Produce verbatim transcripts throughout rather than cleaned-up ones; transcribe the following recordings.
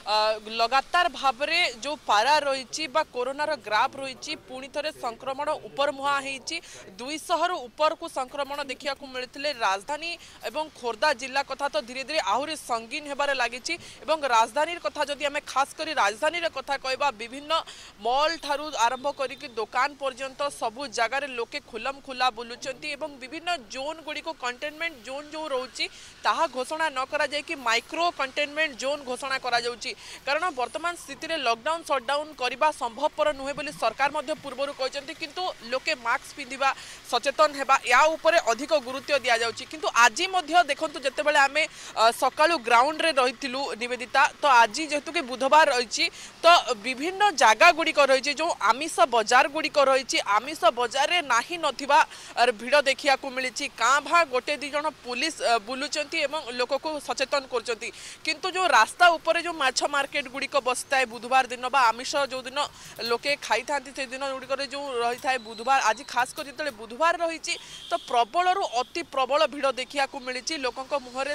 लगातार भाव में जो पारा रही कोरोनार ग्राफ रही पुणी थे संक्रमण उपर मुहा दुईश रु ऊपर को संक्रमण देखा मिलते राजधानी एवं खोर्धा जिला कथा तो धीरे धीरे आहरी संगीन होबार लगी राजधानी कथा जदि आम खास कर राजधानी कथा कहवा विभिन्न मॉल ठारू आरंभ कर दुकान पर्यंत सबू जगार लोके खुलम खुला बुलुंट विभिन्न जोन गुड़ी को कंटेनमेंट जोन जो रोचे ताहा घोषणा न करा जाए कि माइक्रो कंटेनमेंट जोन घोषणा करा जाउची कारण वर्तमान स्थिति रे लॉकडाउन शटडाउन करबा संभवपर नुहे बोली सरकार मध्य पूर्वरु कहचंती किंतु लोके मास्क पिंधिबा सचेतन हेबा या उपरे अधिक गुरुत्व दिया जाउची किंतु आजि मध्य देखंतु जते बेले आमे सकाळु ग्राउंड रे रहितिलु निवेदिता तो आजि जेतु के बुधवार रहिची तो विभिन्न जागा गुडी को रहिची जो आमिष बाजार गुडी को रहिची आमिष बाजार रे नाही नथिबा भिड़ देखिया को मिलिची कां भा गोटे दि जण पुलिस बुलुचंती एवं लोक को सचेतन करचंती किंतु जो रास्ता ऊपर जो माछ मार्केट गुड़ी बसता है बुधवार दिन बा आमिष जो दिन लोके खाई था से दिन गुड़िक जो रही था बुधवार आज खास कर जो बुधवार रही तो प्रबल रु अति प्रबल भिड़ देखा मिली लोक मुहर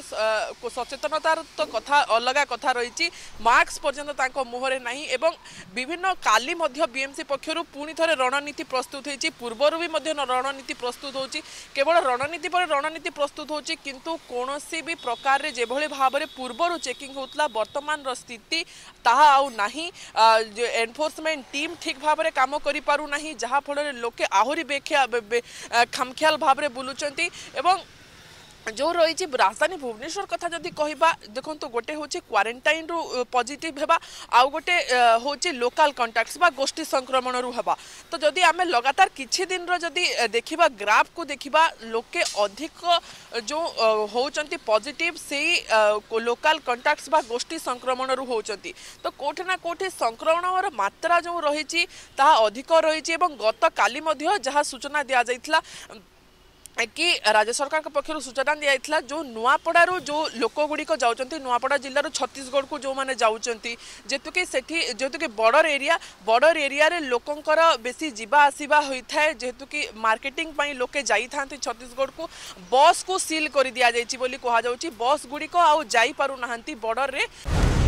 सचेतनतार तो कथा अलग कथा रही मास्क पर्यंत मुहर ना एवं विभिन्न काली बीएमसी पक्षर पुणी थे रणनीति प्रस्तुत होती पूर्वर भी रणनीति प्रस्तुत हो केवल रणनीति पर रणनीति प्रस्तुत हो किंतु कौन भी प्रकार जेभली भाव में पूर्वर चेकिंग होता वर्तमान स्थिति ताहा आउ नाही एनफोर्समेंट टीम ठीक भाव में काम करि पारु नाही जहा फल लोके आहुरी बेख्या खामख्याल भाव में बुलुचंती एवं जो रही राजधानी भुवनेश्वर कथा जदि कहबा देखो गोटे हूँ क्वारंटाइन रु पॉजिटिव हेबा आउ गोटे हूँ लोकल कंटाक्ट्स बा गोष्ठी संक्रमण रु हेबा तो जदि आमे लगातार किछि दिन रो जदि देखिबा ग्राफ को देखिबा लोके अधिक जो होउचंती पॉजिटिव से लोकल कंटाक्ट्स बा गोष्ठी संक्रमण रु होउचंती तो कोठे ना कोठे संक्रमण मात्रा जो रही ताहा अधिक रही एवं गत काली मध्य जहाँ सूचना दिया जाइथिला कि राज्य सरकार के पक्षर सूचना दिया जो नुआपड़ारू जो लोक गुड़िक जाऊँच नुआपड़ा जिलूर छत्तीसगढ़ को जो मैंने जाऊँच जेतु कि सेठी जेतु कि बॉर्डर एरिया बॉर्डर एरिया रे लोकंकर बेसी जीवा आसीबा होता है जेतु कि मार्केटिंग पई लोके जाई थांती छत्तीसगढ़ को बस को सील कर दिया जाइछि बोली कहा जाउछि बस गुड़िक आउ जाई पारु नाहंती बॉर्डर रे।